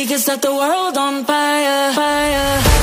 we can set the world on fire, fire.